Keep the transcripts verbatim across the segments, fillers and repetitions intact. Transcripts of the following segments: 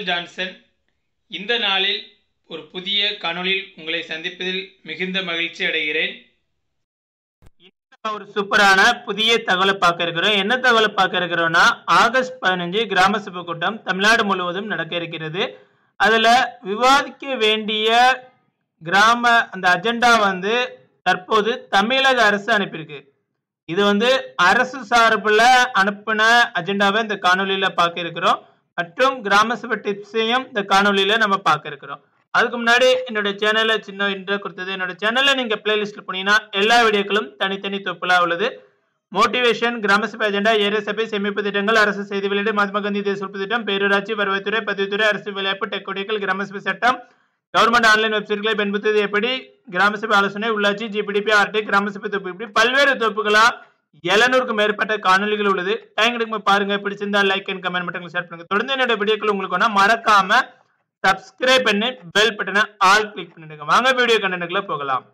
உங்கள் ஜான்சன். இந்த நாளில் ஒரு புதிய காணொளியில் உங்களை சந்திப்பதில் மிகுந்த மகிழ்ச்சி அடைகிறேன். ஒரு சூப்பரான புதிய தகவலை பார்க்க இருக்கிறோம். என்ன தகவலை பார்க்க இருக்கிறோம்னா, ஆகஸ்ட் பதினஞ்சு கிராம சபை கூட்டம் தமிழ்நாடு முழுவதும் நடக்க இருக்கிறது. அதுல விவாதிக்க வேண்டிய கிராம அந்த அஜெண்டா வந்து தற்போது தமிழக அரசு அனுப்பியிருக்கு. இது வந்து அரசு சார்பில் அனுப்பின அஜெண்டாவை இந்த காணொலியில பார்க்க இருக்கிறோம். மற்றும் கிராம சபை டிப்ஸையும் இந்த காணொலியில நம்ம பார்க்க இருக்கிறோம். அதுக்கு முன்னாடி என்னோட சேனல்ல சின்ன இன்ட்ரோ கொடுத்தது. என்னோட சேனல்ல நீங்க பிளேலிஸ்ட்ல போனீங்கன்னா எல்லா வீடியோக்களும் தனித்தனி தொப்புலா உள்ளது. மோட்டிவேஷன், கிராம சபை அஜெண்டா, ஏரிய சபை, சேமிப்பு திட்டங்கள், அரசு செய்தி வெளியீடு, மகாத்மா காந்தி தேசிய உறுப்பு திட்டம், பேரூராட்சி, வருவாய்த்துறை, பதிவுத்துறை, அரசு வேலைவாய்ப்பு, டெக் கொடிகள், கிராம சபை சட்டம், கவர்மெண்ட் ஆன்லைன் வெப்சைட்களை பயன்படுத்துவது எப்படி, கிராம சபை ஆலோசனை, உள்ளாட்சி, ஜிபிடிபி, ஆர்டி, கிராம சபை தொகுப்பு, இப்படி பல்வேறு தொகுப்புகளா எழுநூறுக்கும் மேற்பட்ட காணொலிகள் உள்ளது. டைம் எடுக்கும் பாருங்க. பிடிச்சிருந்தா லைக் அண்ட் கமெண்ட் மட்டும் ஷேர் பண்ணுங்க. தொடர்ந்து என்னோட வீடியோக்கள் உங்களுக்கு வேணா மறக்காம சப்ஸ்கிரைப் பண்ணி பெல் பட்டனை ஆல் கிளிக் பண்ணிடுங்க. வாங்க வீடியோ கண்டென்ட்குள்ள போகலாம்.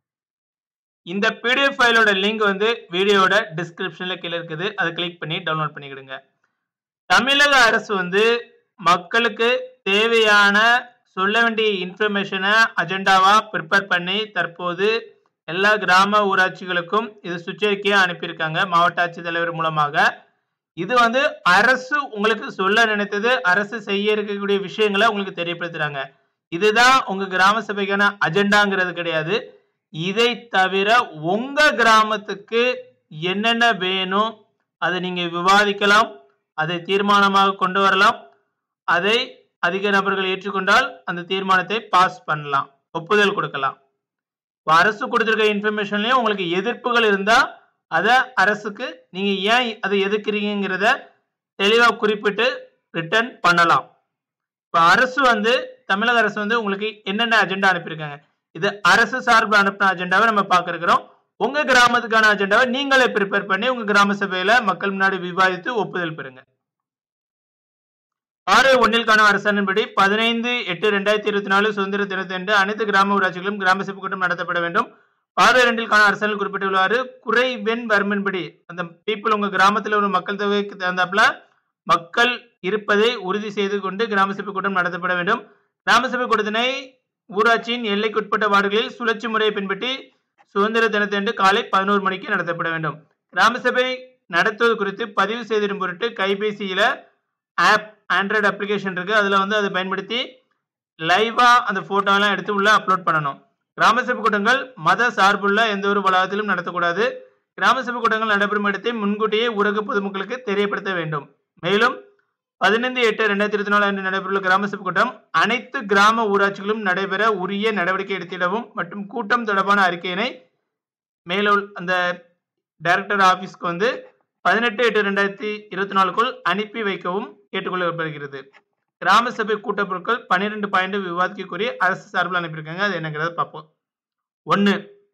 இந்த பிடிஎஃப் ஃபைலோட லிங்க் வந்து வீடியோட டிஸ்கிரிப்ஷன்ல கீழே இருக்குது. அதை கிளிக் பண்ணி டவுன்லோட் பண்ணிக்கிடுங்க. தமிழக அரசு வந்து மக்களுக்கு தேவையான சொல்ல வேண்டிய இன்ஃபர்மேஷனை அஜெண்டாவா ப்ரிப்பேர் பண்ணி தற்போது எல்லா கிராம ஊராட்சிகளுக்கும் இது சுற்றறிக்கையா அனுப்பியிருக்காங்க மாவட்ட ஆட்சித்தலைவர் மூலமாக. இது வந்து அரசு உங்களுக்கு சொல்ல நினைத்தது, அரசு செய்ய இருக்கக்கூடிய விஷயங்களை உங்களுக்கு தெரியப்படுத்துறாங்க. இதுதான் உங்க கிராம சபைக்கான அஜெண்டாங்கிறது கிடையாது. இதை தவிர உங்க கிராமத்துக்கு என்னென்ன வேணும் அதை நீங்க விவாதிக்கலாம், அதை தீர்மானமாக கொண்டு வரலாம். அதை அதிக நபர்கள் ஏற்றுக்கொண்டால் அந்த தீர்மானத்தை பாஸ் பண்ணலாம், ஒப்புதல் கொடுக்கலாம். அரசு கொடுத்திருக்க இன்ஃபர்மேஷன்லயும் உங்களுக்கு எதிர்ப்புகள் இருந்தா அதை அரசுக்கு நீங்க ஏன் அதை எதிர்க்கிறீங்கிறத தெளிவா குறிப்பிட்டு ரிட்டர்ன் பண்ணலாம். இப்ப அரசு வந்து தமிழக அரசு வந்து உங்களுக்கு என்னென்ன அஜெண்டா அனுப்பியிருக்காங்க, இது அரசு சார்பில் அனுப்பின அஜெண்டாவை நம்ம பார்க்க இருக்கிறோம். உங்க கிராமத்துக்கான அஜெண்டாவை நீங்களே ப்ரிப்பேர் பண்ணி உங்க கிராம சபையில மக்கள் முன்னாடி விவாதித்து ஒப்புதல் பெறுங்க. ஆறு ஒன்னிற்கான அரசாணைப்படி பதினைந்து எட்டு ரெண்டாயிரத்தி இருபத்தி நாலு சுதந்திர தினத்தன்று அனைத்து கிராம ஊராட்சிகளும் கிராம சபை கூட்டம் நடத்தப்பட வேண்டும். ஆறு இரண்டிற்கான அரசாணை குறிப்பிட்டுள்ளவாறு குறைவெண் வறுமையின்படி அந்த பீப்புள் உங்க கிராமத்தில் உள்ள மக்கள் தொகைக்கு தகுந்தாப்புல மக்கள் இருப்பதை உறுதி செய்து கொண்டு கிராம சபை கூட்டம் நடத்தப்பட வேண்டும். கிராம சபை கூட்டத்தினை ஊராட்சியின் எல்லைக்குட்பட்ட வார்டுகளில் சுழற்சி முறையை பின்பற்றி சுதந்திர தினத்தன்று காலை பதினோரு மணிக்கு நடத்தப்பட வேண்டும். கிராம சபை நடத்துவது குறித்து பதிவு செய்திடும் பொருட்டு கைபேசியில ஆப் ஆண்ட்ராய்டு அப்ளிகேஷன் இருக்கு. அதுல வந்து அதை பயன்படுத்தி லைவா அந்த போட்டோ எல்லாம் எடுத்து உள்ள அப்லோட் பண்ணணும். கிராம சபை கூட்டங்கள் மத சார்புள்ள எந்த ஒரு வளாகத்திலும் நடத்தக்கூடாது. கிராம சபை கூட்டங்கள் நடைபெறும் இடத்தை முன்கூட்டியே ஊரக பொதுமக்களுக்கு தெரியப்படுத்த வேண்டும். மேலும் பதினைந்து எட்டு ரெண்டாயிரத்தி இருபத்தி நாலு அன்று நடைபெறுள்ள கிராம சபை கூட்டம் அனைத்து கிராம ஊராட்சிகளும் நடைபெற உரிய நடவடிக்கை எடுத்திடவும் மற்றும் கூட்டம் தொடர்பான அறிக்கையினை மேலும் அந்த டைரக்டர் ஆபீஸ்க்கு வந்து பதினெட்டு எட்டு ரெண்டாயிரத்தி இருபத்தி நாலுக்குள் அனுப்பி வைக்கவும் கேட்டுக்கொள்ளப்படுகிறது. கிராம சபை கூட்ட பொருட்கள் பன்னிரெண்டு பாயிண்ட் விவாதிக்கக்கூடிய அரசு சார்பில் அனுப்பியிருக்காங்க. அது என்னங்கிறத பார்ப்போம். ஒன்று,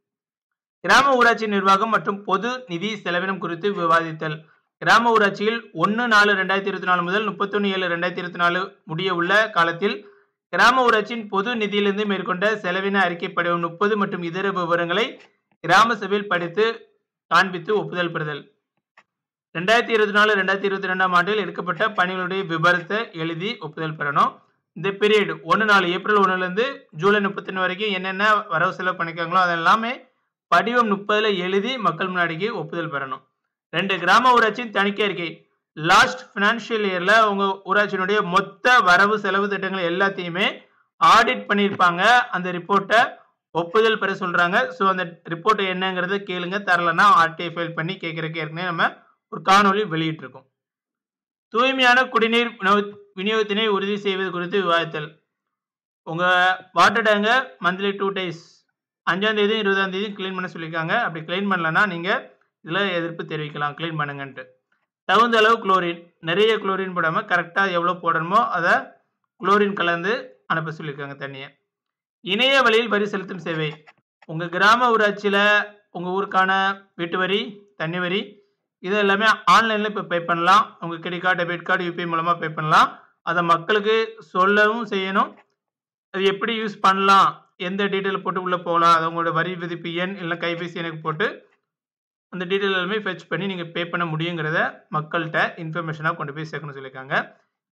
கிராம ஊராட்சி நிர்வாகம் மற்றும் பொது நிதி செலவினம் குறித்து விவாதித்தல். கிராம ஊராட்சியில் ஒன்று நாலு ரெண்டாயிரத்தி இருபத்தி நாலு முதல் முப்பத்தி ஒன்று ஏழு ரெண்டாயிரத்தி இருபத்தி நாலு முடிய உள்ள காலத்தில் கிராம ஊராட்சியின் பொது நிதியிலிருந்து மேற்கொண்ட செலவின அறிக்கை படிவம் முப்பது மற்றும் இதர விவரங்களை கிராம சபையில் படித்து காண்பித்து ஒப்புதல் பெறுதல். ரெண்டாயிரத்தி இருபத்தி நாலு ரெண்டாயிரத்தி இருபத்தி ரெண்டாம் ஆண்டில் எடுக்கப்பட்ட பணிகளுடைய விபரத்தை எழுதி ஒப்புதல் பெறணும். இந்த பீரியட் ஒன்று நாலு ஏப்ரல் ஒன்னுல இருந்து ஜூலை முப்பத்தி ஒன்று வரைக்கும் என்னென்ன வரவு செலவு பண்ணிக்காங்களோ அதெல்லாமே படிவம் முப்பதுல எழுதி மக்கள் முன்னாடிக்கு ஒப்புதல் பெறணும். ரெண்டு, கிராம ஊராட்சியின் தணிக்கை அறிக்கை. லாஸ்ட் பினான்சியல் இயர்ல உங்க ஊராட்சியினுடைய மொத்த வரவு செலவு திட்டங்கள் எல்லாத்தையுமே ஆடிட் பண்ணியிருப்பாங்க. அந்த ரிப்போர்ட்டை ஒப்புதல் பெற சொல்றாங்க. ஸோ அந்த ரிப்போர்ட் என்னங்கிறத கேளுங்க. தரலன்னா ஆர்டிஐ ஃபைல் பண்ணி கேட்கறதுக்கு ஏற்கனவே நம்ம ஒரு காணொலி வெளியிட்டிருக்கும். தூய்மையான குடிநீர் விநியோகத்தினை உறுதி செய்வது குறித்து விவாதித்தல். உங்க வாட்டர் டேங்க மந்த்லி டூ டேஸ் அஞ்சாம் தேதி இருபதாம் தேதி கிளீன் பண்ண சொல்லியிருக்காங்க. அப்படி கிளீன் பண்ணலன்னா நீங்க இதுல எதிர்ப்பு தெரிவிக்கலாம், கிளீன் பண்ணுங்கன்ட்டு. தகுந்த அளவு குளோரின், நிறைய குளோரின் போடாம கரெக்டா எவ்வளவு போடணுமோ அதை குளோரின் கலந்து அனுப்ப சொல்லியிருக்காங்க தண்ணியை. இணைய வழியில் வரி செலுத்தும் சேவை. உங்க கிராம ஊராட்சியில உங்க ஊருக்கான வீட்டு வரி, தண்ணி வரி இது எல்லாமே ஆன்லைன்ல இப்போ பே பண்ணலாம். உங்க credit card, debit card, UPI மூலமா பே பண்ணலாம். அதை மக்களுக்கு சொல்லவும் செய்யணும். அது எப்படி யூஸ் பண்ணலாம், எந்த டீட்டெயில் போட்டு உள்ள போகலாம், அது உங்களோட வரி விதிப்பு எண் இல்லை கைபேசி எனக்கு போட்டு அந்த டீட்டெயில் எல்லாமே ஃபெச் பண்ணி நீங்க பே பண்ண முடியுங்கிறத மக்கள்கிட்ட இன்ஃபர்மேஷனாக கொண்டு போய் சேர்க்கணும்னு சொல்லியிருக்காங்க.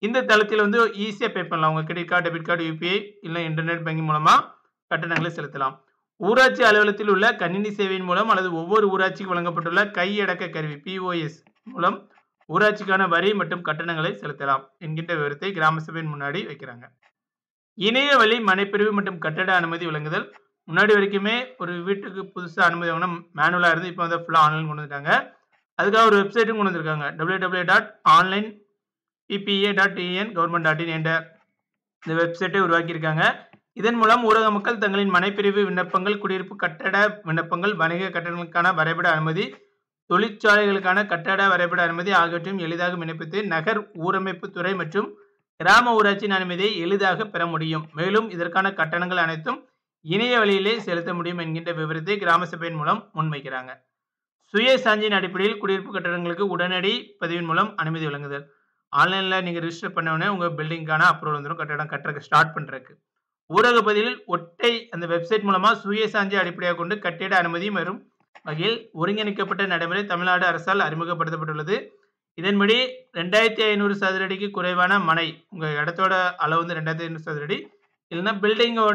இந்த தளத்தில் வந்து ஈஸியா பே பண்ணலாம். உங்க credit card, debit card, UPI இல்ல இன்டர்நெட் பேங்கிங் மூலமா கட்டணங்களை செலுத்தலாம். ஊராட்சி அலுவலகத்தில் உள்ள கணினி சேவையின் மூலம் அல்லது ஒவ்வொரு ஊராட்சிக்கு வழங்கப்பட்டுள்ள கையடக்க கருவி பிஓஎஸ் மூலம் ஊராட்சிக்கான வரி மற்றும் கட்டணங்களை செலுத்தலாம் என்கின்ற விவரத்தை கிராம சபையின் முன்னாடி வைக்கிறாங்க. இணைய வழி மனைப்பிரிவு மற்றும் கட்டட அனுமதி வழங்குதல். முன்னாடி வரைக்குமே ஒரு வீட்டுக்கு புதுசா அனுமதி வாங்கினா மேனுவலா இருந்து இப்போ வந்து ஃபுல்லா ஆன்லைன் கொண்டு வந்துட்டாங்க. அதுக்காக ஒரு வெப்சைட்டும் கொண்டு வந்திருக்காங்க. W W W dot online PPA dot TN government dot in என்ற இந்த வெப்சைட்டை உருவாக்கியிருக்காங்க. இதன் மூலம் ஊரக மக்கள் தங்களின் மனைப்பிரிவு விண்ணப்பங்கள், குடியிருப்பு கட்டட விண்ணப்பங்கள், வணிக கட்டடங்களுக்கான வரைபட அனுமதி, தொழிற்சாலைகளுக்கான கட்டட வரைபட அனுமதி ஆகியவற்றையும் எளிதாக விண்ணப்பித்து நகர் ஊரமைப்பு துறை மற்றும் கிராம ஊராட்சியின் அனுமதியை எளிதாக பெற முடியும். மேலும் இதற்கான கட்டணங்கள் அனைத்தும் இணைய வழியிலே செலுத்த முடியும் என்கின்ற விவரத்தை கிராம சபையின் மூலம் முன்வைக்கிறாங்க. சுய சான்றின் அடிப்படையில் குடியிருப்பு கட்டடங்களுக்கு உடனடி பதிவின் மூலம் அனுமதி வழங்குதல். ஆன்லைன்ல நீங்க ரிஜிஸ்டர் பண்ண உடனே உங்க பில்டிங்கான அப்ரூவல் வந்துடும் கட்டடம் கட்டுறதுக்கு ஸ்டார்ட் பண்றதுக்கு. ஊரக பதிவில் ஒட்டை அந்த வெப்சைட் மூலமா சுய சான்றை அடிப்படையாக கொண்டு கட்டிட அனுமதி வரும் வகையில் ஒருங்கிணைக்கப்பட்ட நடைமுறை தமிழ்நாடு அரசால் அறிமுகப்படுத்தப்பட்டுள்ளது. இதன்படி ரெண்டாயிரத்தி ஐநூறு சதுர அடிக்கு குறைவான மனை, உங்க இடத்தோட அளவு வந்து ரெண்டாயிரத்தி ஐநூறு சதுர அடி இல்லைன்னா பில்டிங்கோட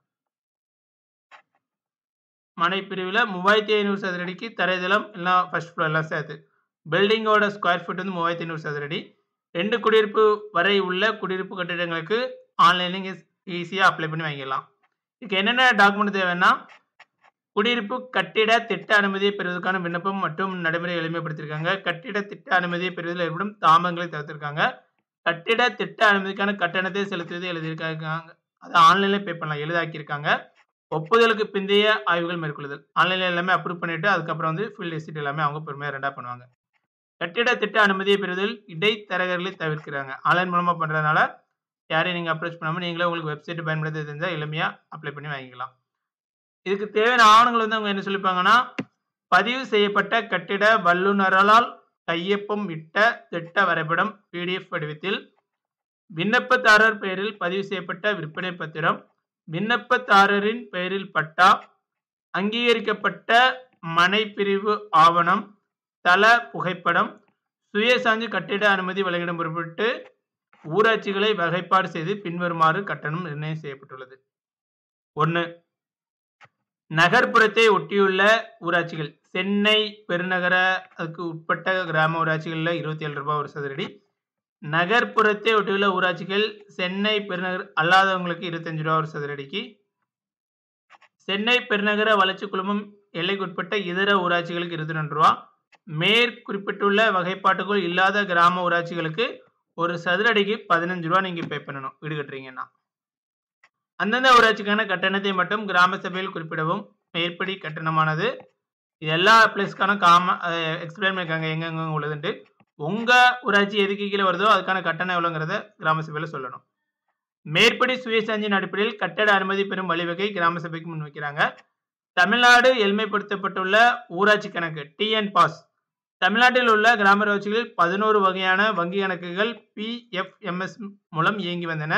மனை பிரிவில் மூவாயிரத்தி ஐநூறு சதுர அடிக்கு தரைதளம் எல்லாம் ஃபர்ஸ்ட் ஃப்ளோர் எல்லாம் சேர்த்து பில்டிங்கோட ஸ்கொயர் ஃபீட் வந்து மூவாயிரத்தி ஐநூறு சதுர அடி. ரெண்டு குடியிருப்பு வரை உள்ள குடியிருப்பு கட்டிடங்களுக்கு ஆன்லைனில் ஈஸியாக அப்ளை பண்ணி வாங்கிடலாம். இதுக்கு என்னென்ன டாக்குமெண்ட் தேவைன்னா குடியிருப்பு கட்டிட திட்ட அனுமதியை பெறுவதற்கான விண்ணப்பம் மற்றும் நடைமுறை எளிமைப்படுத்தியிருக்காங்க. கட்டிட திட்ட அனுமதியை பெறுவதில் ஏற்படும் தாமதங்களை தவிர்த்திருக்காங்க. கட்டிட திட்ட அனுமதிக்கான கட்டணத்தை செலுத்துவதை எழுதியிருக்காங்க. அதை ஆன்லைன்ல பே பண்ணலாம், எளிதாக்கியிருக்காங்க. ஒப்புதலுக்கு பிந்தைய ஆய்வுகள் மேற்கொள்ளுதல். ஆன்லைன்ல எல்லாமே அப்ரூவ் பண்ணிட்டு அதுக்கப்புறம் வந்து ஃபீல்ட் விசிட் எல்லாமே அவங்க பொறுமையாக ரெண்டா பண்ணுவாங்க. கட்டிட திட்ட அனுமதியை பெறுவதில் இடைத்தரகர்களை தவிர்க்கிறாங்க. ஆன்லைன் மூலமா பண்றதுனால யாரையும் நீங்க அப்ரோச் பண்ணாம நீங்களே உங்களுக்கு வெப்சைட் பயன்படுத்த தெரிஞ்சால் எளிமையா அப்ளை பண்ணி வாங்கிக்கலாம். இதுக்கு தேவையான ஆவணங்கள் வந்து அவங்க என்ன சொல்லிப்பாங்கன்னா பதிவு செய்யப்பட்ட கட்டிட வல்லுநரால் கையொப்பம் இட்ட திட்ட வரைபடம் பிடிஎஃப் வடிவத்தில், விண்ணப்பதாரர் பெயரில் பதிவு செய்யப்பட்ட விற்பனை பத்திரம், விண்ணப்பதாரரின் பெயரில் பட்டா, அங்கீகரிக்கப்பட்ட மனைப்பிரிவு ஆவணம், தள புகைப்படம், சுயசான்று கட்டிட அனுமதி வழங்கிடம் பொருட்டு ஊராட்சிகளை வகைப்பாடு செய்து பின்வருமாறு கட்டணம் நிர்ணயம் செய்யப்பட்டுள்ளது. ஒன்று, நகர்ப்புறத்தை ஒட்டியுள்ள ஊராட்சிகள். சென்னை பெருநகர அதுக்கு உட்பட்ட கிராம ஊராட்சிகளில் இருபத்தி ஏழு ரூபாய் ஒரு சதுரடி. நகர்ப்புறத்தை ஒட்டியுள்ள ஊராட்சிகள் சென்னை பெருநகர் அல்லாதவங்களுக்கு இருபத்தஞ்சு ரூபா ஒரு சதுரடிக்கு. சென்னை பெருநகர வளர்ச்சி குழுமம் எல்லைக்குட்பட்ட இதர ஊராட்சிகளுக்கு இருபத்தி ரெண்டு ரூபா. மேற்குறிப்பிட்டுள்ள வகைப்பாட்டுக்குள் இல்லாத கிராம ஊராட்சிகளுக்கு ஒரு சதுரடிக்கு பதினஞ்சு ரூபா நீங்க பே பண்ணணும் வீடு கட்டுறீங்கன்னா. அந்தந்த ஊராட்சிக்கான கட்டணத்தை மட்டும் கிராம சபையில் குறிப்பிடவும். மேற்படி கட்டணமானது இது எல்லா பிளேஸ்க்கான காம எக்ஸ்பிளைன் பண்ணிருக்காங்க எங்கெங்க உள்ளதுன்ட்டு. உங்க ஊராட்சி எதுக்கு கீழே வருதோ அதுக்கான கட்டணம் எவ்வளோங்கிறத கிராம சபையில சொல்லணும். மேற்படி சுயசான்றின் அடிப்படையில் கட்டட அனுமதி பெறும் வழிவகை கிராம சபைக்கு முன்வைக்கிறாங்க. தமிழ்நாடு எளிமைப்படுத்தப்பட்டுள்ள ஊராட்சி கணக்கு டிஎன் பாஸ். தமிழ்நாட்டில் உள்ள கிராம ஊராட்சிகளில் பதினோரு வகையான வங்கி கணக்குகள் பிஎஃப்எம்எஸ் மூலம் இயங்கி வந்தன.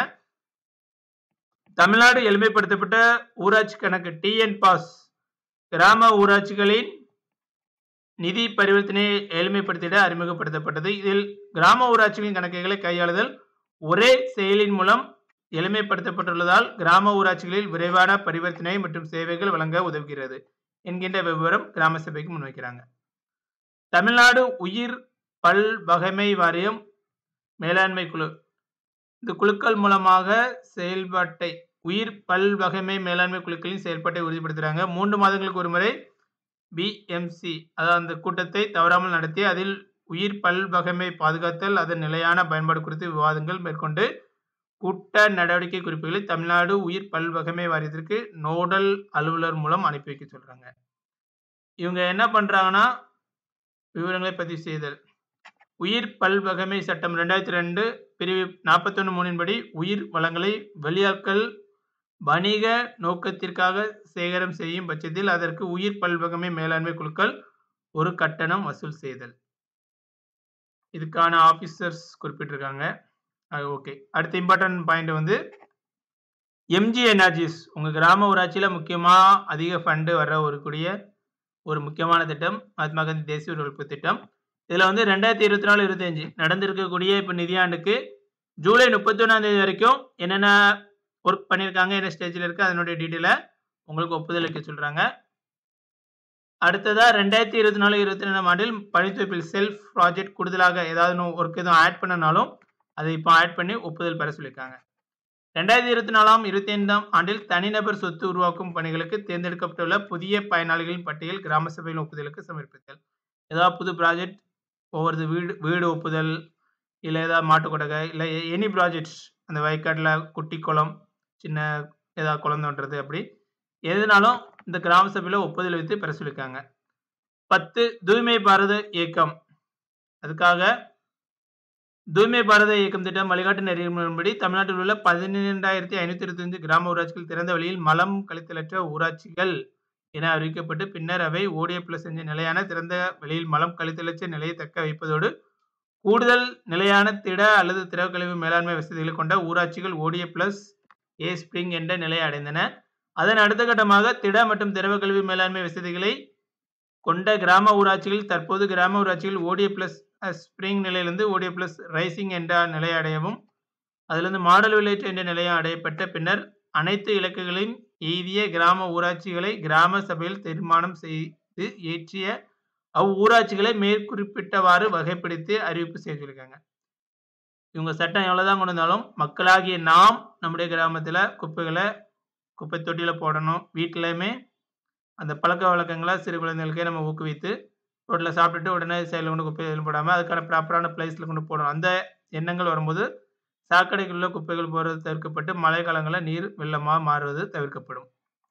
தமிழ்நாடு எளிமைப்படுத்தப்பட்ட ஊராட்சி கணக்கு டிஎன் பாஸ் கிராம ஊராட்சிகளின் நிதி பரிவர்த்தனையை எளிமைப்படுத்திட அறிமுகப்படுத்தப்பட்டது. இதில் கிராம ஊராட்சிகளின் கணக்குகளை கையாளுதல் ஒரே செயலின் மூலம் எளிமைப்படுத்தப்பட்டுள்ளதால் கிராம ஊராட்சிகளில் விரைவான பரிவர்த்தனை மற்றும் சேவைகள் வழங்க உதவுகிறது என்கின்ற விவரம் கிராம சபைக்கு முன்வைக்கிறாங்க. தமிழ்நாடு உயிர் பல் வகைமை வாரியம் மேலாண்மை குழு. இந்த குழுக்கள் மூலமாக செயல்பாட்டை உயிர் பல் வகைமை மேலாண்மை குழுக்களின் செயல்பாட்டை உறுதிப்படுத்துறாங்க. மூன்று மாதங்களுக்கு ஒரு முறை பிஎம்சி அதாவது அந்த கூட்டத்தை தவறாமல் நடத்தி அதில் உயிர் பல் வகைமை பாதுகாத்தல் அதன் நிலையான பயன்பாடு குறித்து விவாதங்கள் மேற்கொண்டு கூட்ட நடவடிக்கை குறிப்புகளை தமிழ்நாடு உயிர் பல் வகைமை வாரியத்திற்கு நோடல் அலுவலர் மூலம் அனுப்பி வைக்க சொல்றாங்க. இவங்க என்ன பண்றாங்கன்னா விவரங்களை பதிவு செய்தல். உயிர் பல் வகைமை சட்டம் ரெண்டாயிரத்தி ரெண்டு பிரிவு நாற்பத்தி ஒன்று மூணின்படி உயிர் வளங்களை வெளியாட்கள் வணிக நோக்கத்திற்காக சேகரம் செய்யும் பட்சத்தில் அதற்கு உயிர் பல்வகமை மேலாண்மை குழுக்கள் ஒரு கட்டணம் வசூல் செய்தல். இதுக்கான ஆபீசர்ஸ் குறிப்பிட்டிருக்காங்க. ஓகே, அடுத்த இம்பார்ட்டன்ட் பாயிண்ட் வந்து எம்ஜி எனர்ஜிஸ். உங்க கிராம ஊராட்சியில முக்கியமா அதிக ஃபண்டு வர ஒரு கூடிய ஒரு முக்கியமான திட்டம் மகாத்மா காந்தி தேசிய ஒழிப்பு திட்டம். இதுல வந்து ரெண்டாயிரத்தி இருபத்தி நாலு இருபத்தி அஞ்சு நடந்திருக்கக்கூடிய இப்ப நிதியாண்டுக்கு ஜூலை முப்பத்தி ஒன்றாம் தேதி வரைக்கும் என்னென்ன ஒர்க் பண்ணியிருக்காங்க, என்ன ஸ்டேஜில் இருக்குது, அதனுடைய டீட்டெயிலை உங்களுக்கு ஒப்புதல் அளிக்க சொல்கிறாங்க. அடுத்ததாக ரெண்டாயிரத்தி இருபத்தி நாலு இருபத்தி ரெண்டாம் ஆண்டில் பணித்துறைப்பில் செல்ஃப் ப்ராஜெக்ட் கூடுதலாக ஏதாவது ஒர்க் எதுவும் ஆட் பண்ணனாலும் அதை இப்போ ஆட் பண்ணி ஒப்புதல் பெற சொல்லியிருக்காங்க. ரெண்டாயிரத்தி இருபத்தி நாலாம் இருபத்தி ஐந்தாம் ஆண்டில் தனிநபர் சொத்து உருவாக்கும் பணிகளுக்கு தேர்ந்தெடுக்கப்பட்டுள்ள புதிய பயனாளிகளின் பட்டியல் கிராம சபையின் ஒப்புதலுக்கு சமர்ப்பித்தல். ஏதாவது புது ப்ராஜெக்ட், ஒவ்வொரு வீடு வீடு ஒப்புதல், இல்லை ஏதாவது மாட்டுக்கொட்டகை, இல்லை எனி ப்ராஜெக்ட்ஸ், அந்த வயக்காட்டில் குட்டி குளம், சின்ன ஏதாவது குளம் தோன்றது, அப்படி எதுனாலும் இந்த கிராம சபையில் ஒப்புதல் வைத்து பெற சொல்லியிருக்காங்க. பத்து தூய்மை பாரத இயக்கம். அதுக்காக தூய்மை பாரத இயக்கம் திட்டம் வழிகாட்டு நெறிமுறையின்படி தமிழ்நாட்டில் உள்ள பதினெண்டாயிரத்தி ஐநூற்றி இருபத்தி அஞ்சு கிராம ஊராட்சிகள் திறந்த வழியில் மலம் கழித்தலற்ற ஊராட்சிகள் என அறிவிக்கப்பட்டு பின்னர் அவை ஓடிய பிளஸ் அஞ்சு நிலையான திறந்த வெளியில் மலம் கழித்தலற்ற நிலையை தக்க வைப்பதோடு கூடுதல் நிலையான திட அல்லது திரவ கழிவு மேலாண்மை வசதிகளை கொண்ட ஊராட்சிகள் ஓடிய பிளஸ் ஏ ஸ்பிரிங் என்ற நிலையை அடைந்தன. அதன் அடுத்த கட்டமாக திட மற்றும் திரவ கழிவு மேலாண்மை வசதிகளை கொண்ட கிராம ஊராட்சிகள் தற்போது கிராம ஊராட்சிகள் ஓடிய பிளஸ் ஸ்பிரிங் நிலையிலிருந்து ஓடிய பிளஸ் ரைசிங் என்ற நிலையை அடையவும் அதிலிருந்து மாடல் வில்லேஜ் என்ற நிலையம் அடையப்பட்ட பின்னர் அனைத்து இலக்குகளையும் எய்திய கிராம ஊராட்சிகளை கிராம சபையில் தீர்மானம் செய்து ஏற்றிய அவ்வூராட்சிகளை மேற்குறிப்பிட்டவாறு வகைப்படுத்தி அறிவிப்பு செய்திருக்காங்க. இவங்க சட்டம் எவ்வளவுதான் கொண்டு வந்தாலும் மக்களாகிய நாம் நம்முடைய கிராமத்தில் குப்பைகளை குப்பை தொட்டியில் போடணும். வீட்டிலையுமே அந்த பழக்க வழக்கங்களை சிறு குழந்தைகளுக்கே நம்ம ஊக்குவித்து ரோட்டில் சாப்பிட்டுட்டு உடனே சைடில் கொண்டு குப்பைகள் போடாமல் அதுக்கான ப்ராப்பரான பிளேஸில் கொண்டு போடணும். அந்த எண்ணங்கள் வரும்போது சாக்கடைக்குள்ள குப்பைகள் போகிறது தவிர்க்கப்பட்டு மழை காலங்களில் நீர் வெள்ளமாக மாறுவது தவிர்க்கப்படும்.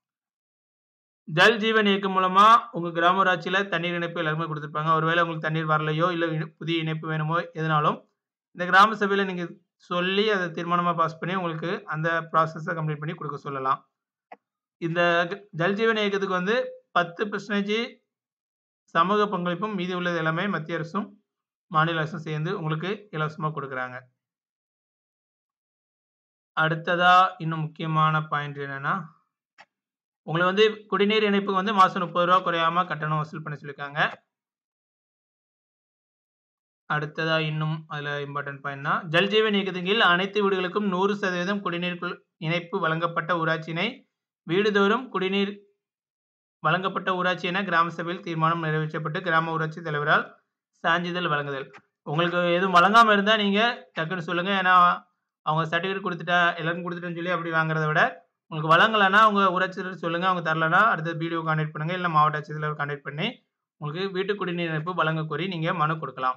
ஜல் ஜீவன் இயக்கம் மூலமா உங்க கிராம ஊராட்சியில் தண்ணீர் இணைப்பு எல்லாருமே கொடுத்துருப்பாங்க. ஒருவேளை உங்களுக்கு தண்ணீர் வரலையோ இல்லை புதிய இணைப்பு வேணுமோ எதுனாலும் இந்த கிராம சபையில் நீங்கள் சொல்லி அதை தீர்மானமாக பாஸ் பண்ணி உங்களுக்கு அந்த ப்ராசஸை கம்ப்ளீட் பண்ணி கொடுக்க சொல்லலாம். இந்த ஜல் ஜீவன் இயக்கத்துக்கு வந்து பத்து பர்சன்டேஜ் சமூக பங்களிப்பும் மீதி உள்ளது எல்லாமே மத்திய அரசும் மாநில அரசும் சேர்ந்து உங்களுக்கு இலவசமாக கொடுக்குறாங்க. அடுத்ததா இன்னும் முக்கியமான பாயிண்ட் என்னன்னா, உங்களுக்கு வந்து குடிநீர் இணைப்புக்கு வந்து மாசம் முப்பது ரூபா குறையாம கட்டணம் வசூல் பண்ண சொல்லியிருக்காங்க. அடுத்ததா இன்னும் அதுல இம்பார்ட்டன்ட் பாயிண்ட்னா, ஜல் ஜீவன் இயக்கத்தின் கீழ் அனைத்து வீடுகளுக்கும் நூறு சதவீதம் குடிநீர் இணைப்பு வழங்கப்பட்ட ஊராட்சியினை வீடுதோறும் குடிநீர் வழங்கப்பட்ட ஊராட்சி என கிராம சபையில் தீர்மானம் நிறைவேற்றப்பட்டு கிராம ஊராட்சி தலைவரால் சான்றிதழ் வழங்குதல். உங்களுக்கு எதுவும் வழங்காம இருந்தா நீங்க டக்குன்னு சொல்லுங்க. ஏன்னா அவங்க சர்டிஃபிகேட் கொடுத்துட்டா எல்லாரும் கொடுத்துட்டேன்னு சொல்லி அப்படி வாங்குறத விட உங்களுக்கு வழங்கலைன்னா உங்க ஊராட்சி தலைவர் சொல்லுங்க. அவங்க தரலன்னா அடுத்த பிடிஓ கான்டாக்ட் பண்ணுங்க, இல்லை மாவட்ட ஆட்சித்தலைவர் கான்டாக்ட் பண்ணி உங்களுக்கு வீட்டு குடிநீர் இணைப்பு வழங்க கோரி நீங்க மனு கொடுக்கலாம்.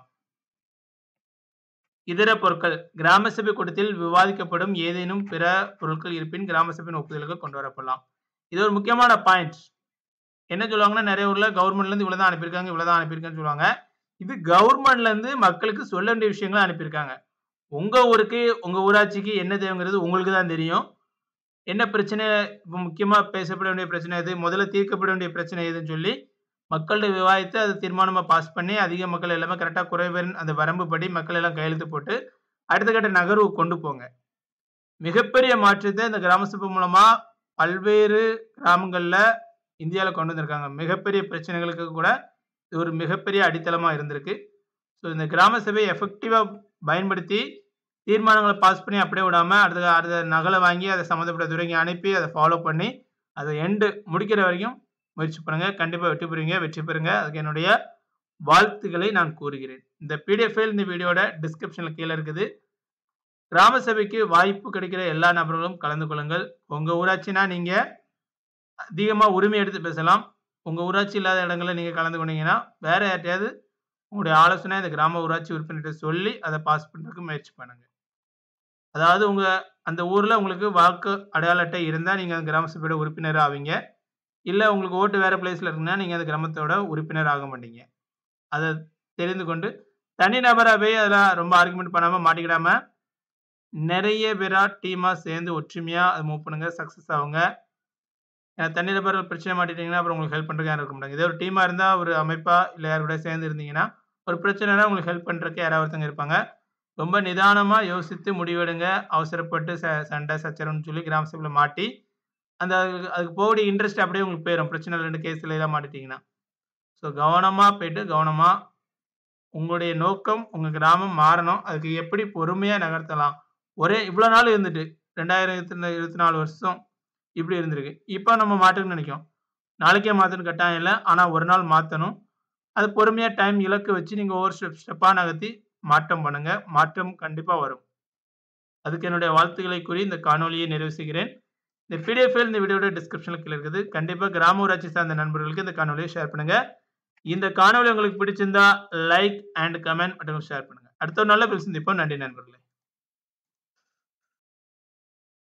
இதர பொருட்கள். கிராம சபை கூட்டத்தில் விவாதிக்கப்படும் ஏதேனும் பிற பொருட்கள் இருப்பின் கிராம சபையின் ஒப்புதலுக்கு கொண்டு வரப்படலாம். இது ஒரு முக்கியமான பாயிண்ட். என்ன சொல்லுவாங்கன்னா, நிறைய ஊர்ல கவர்மெண்ட்ல இருந்து இவ்வளவுதான் அனுப்பியிருக்காங்க இவ்வளவுதான் அனுப்பியிருக்கான்னு சொல்லுவாங்க. இது கவர்மெண்ட்ல இருந்து மக்களுக்கு சொல்ல வேண்டிய விஷயங்களை அனுப்பியிருக்காங்க. உங்க ஊருக்கு உங்க ஊராட்சிக்கு என்ன தேவைங்கிறது உங்களுக்கு தான் தெரியும். என்ன பிரச்சனை, இப்போ முக்கியமா பேசப்பட வேண்டிய பிரச்சனை எது, முதல்ல தீர்க்கப்பட வேண்டிய பிரச்சனை எதுன்னு சொல்லி மக்கள்கிட்ட விவாதித்து அதை தீர்மானமா பாஸ் பண்ணி அதிக மக்கள் எல்லாமே கரெக்டா குறைவன் அந்த வரம்பு படி மக்கள் எல்லாம் கையெழுத்து போட்டு அடுத்த கட்ட நகர்வு கொண்டு போங்க. மிகப்பெரிய மாற்றத்தை இந்த கிராம சபை மூலமா பல்வேறு கிராமங்கள்ல இந்தியாவில் கொண்டு வந்திருக்காங்க. மிகப்பெரிய பிரச்சனைகளுக்கு கூட இது ஒரு மிகப்பெரிய அடித்தளமா இருந்திருக்கு. ஸோ இந்த கிராம சபையை எஃபெக்டிவா பயன்படுத்தி தீர்மானங்களை பாஸ் பண்ணி அப்படியே விடாம அடுத்த அடுத்த நகலை வாங்கி அதை சம்மந்தப்பட்ட துறைக்கு அனுப்பி அதை ஃபாலோ பண்ணி அதை எண்டு முடிக்கிற வரைக்கும் முயற்சி பண்ணுங்க. கண்டிப்பா வெற்றி பெறுவீங்க, வெற்றி பெறுங்க. அதுக்கு என்னுடைய வாழ்த்துக்களை நான் கூறுகிறேன். இந்த பிடிஎஃப் இந்த வீடியோட டிஸ்கிரிப்ஷன்ல கீழே இருக்குது. கிராம சபைக்கு வாய்ப்பு கிடைக்கிற எல்லா நபர்களும் கலந்து கொள்ளுங்கள். உங்க ஊராட்சினா நீங்க அதிகமா உரிமை எடுத்து பேசலாம். உங்க ஊராட்சி இல்லாத இடங்கள்ல நீங்க கலந்து கொண்டீங்கன்னா வேற யார்ட்டையாவது உங்களுடைய ஆலோசனை இந்த கிராம ஊராட்சி உறுப்பினர்கிட்ட சொல்லி அதை பாஸ் பண்றதுக்கு முயற்சி பண்ணுங்க. அதாவது உங்க அந்த ஊர்ல உங்களுக்கு வாக்கு அடையாள அட்டை இருந்தா நீங்க அந்த கிராம சபையோட உறுப்பினர் ஆவீங்க. இல்ல உங்களுக்கு ஓட்டு வேற பிளேஸ்ல இருக்குன்னா நீங்க அந்த கிராமத்தோட உறுப்பினர் ஆக மாட்டீங்க. அதை தெரிந்து கொண்டு தனிநபரா போய் அதெல்லாம் ரொம்ப ஆர்குமெண்ட் பண்ணாம மாட்டிக்கிடாம நிறைய பேரா டீமா சேர்ந்து ஒற்றுமையா அதை மூவ் பண்ணுங்க, சக்சஸ் ஆகுங்க. ஏன்னா தனிநபர் பிரச்சனை மாட்டிட்டீங்கன்னா அப்புறம் உங்களுக்கு ஹெல்ப் பண்றதுக்கு யாரும் இருக்க மாட்டாங்க. இதே ஒரு டீமா இருந்தா ஒரு அமைப்பா இல்லை யார் கூட சேர்ந்து இருந்தீங்கன்னா ஒரு பிரச்சனைனா உங்களுக்கு ஹெல்ப் பண்றதுக்கு யாராவது ஒருத்தங்க இருப்பாங்க. ரொம்ப நிதானமா யோசித்து முடிவெடுங்க. அவசரப்பட்டு ச சண்டை சச்சரவுன்னு சொல்லி கிராம சபையில மாட்டி அந்த அதுக்கு அதுக்கு போகக்கூடிய இன்ட்ரெஸ்ட் அப்படியே உங்களுக்கு போயிடும். பிரச்சனை ரெண்டு கேஸ்ல எல்லாம் மாட்டிட்டீங்கன்னா. ஸோ கவனமா போயிட்டு கவனமா உங்களுடைய நோக்கம் உங்க கிராமம் மாறணும். அதுக்கு எப்படி பொறுமையா நகர்த்தலாம், ஒரே இவ்வளோ நாள் இருந்துட்டு ரெண்டாயிரத்தி இருபத்தி நாலு வருஷம் இப்படி இருந்திருக்கு. இப்போ நம்ம மாற்றணும்னு நினைக்கிறோம். நாளைக்கே மாற்றணும் கட்டாயம் இல்லை. ஆனால் ஒரு நாள் மாற்றணும். அது பொறுமையாக டைம் இலக்கு வச்சு நீங்கள் ஒவ்வொரு ஸ்டெப் ஸ்டெப்பாக நகர்த்தி மாற்றம் பண்ணுங்க. மாற்றம் கண்டிப்பாக வரும். அதுக்கு என்னுடைய வாழ்த்துக்களை கூறி இந்த காணொலியை நிறைவு செய்கிறேன். இந்த பிடிஎஃப் ஃபைல் இந்த வீடியோட டிஸ்கிரிப்ஷனில் கீழே இருக்குது. கண்டிப்பாக கிராம ஊராட்சி சார்ந்த நண்பர்களுக்கு இந்த காணொலியை ஷேர் பண்ணுங்க. இந்த காணொலி உங்களுக்கு பிடிச்சிருந்தா லைக் அண்ட் கமெண்ட் மற்றும் ஷேர் பண்ணுங்க. அடுத்த ஒரு நல்ல பேர் சந்திப்போம். நன்றி நண்பர்களே.